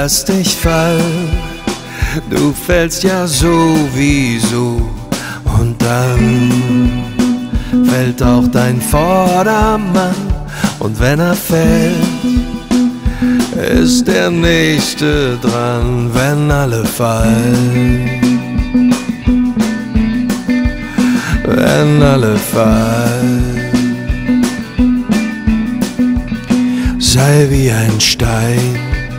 lass dich fallen, du fällst ja sowieso. Und dann fällt auch dein Vordermann, und wenn er fällt, ist der Nächste dran, wenn alle fallen. Wenn alle fallen. Sei wie ein Stein,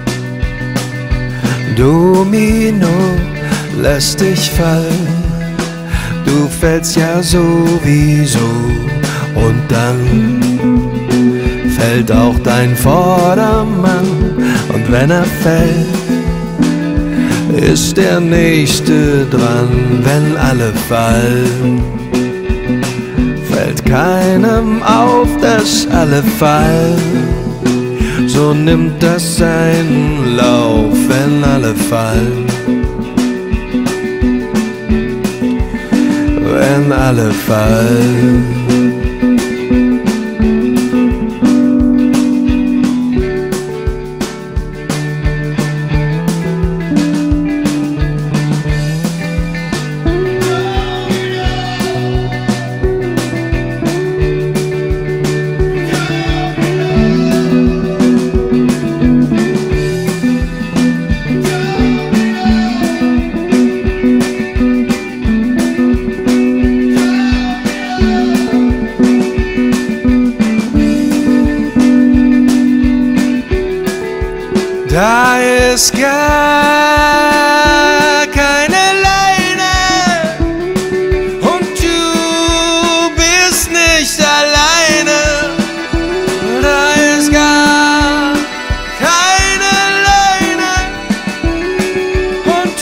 Domino, lässt dich fallen, du fällst ja sowieso. Und dann fällt auch dein Vordermann, und wenn er fällt, ist der Nächste dran, wenn alle fallen. Fällt keinem auf, dass alle fallen, so nimmt das seinen Lauf, wenn alle fallen. Wenn alle fallen. Da ist gar keine Leine und du bist nicht alleine. Da ist gar keine Leine und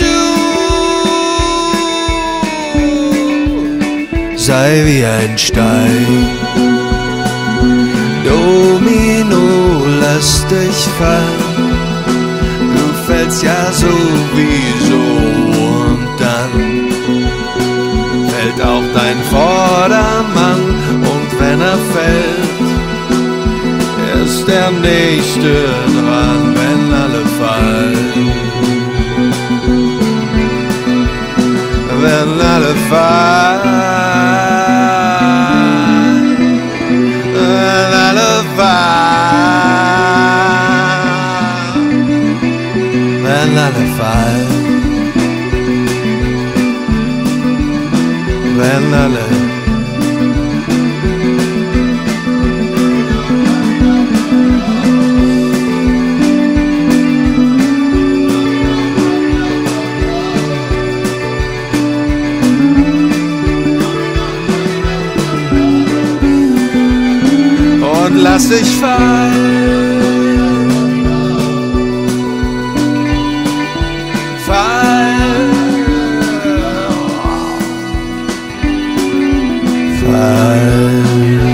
du sei wie ein Stein. Domino, lass dich fallen, du fällst ja sowieso. Und dann fällt auch dein Vordermann, und wenn er fällt, ist der Nächste dran, wenn alle fallen. Wenn alle fallen. Wenn alle fallen. Wenn alle fallen, wenn alle. Und lass dich fallen. Fall.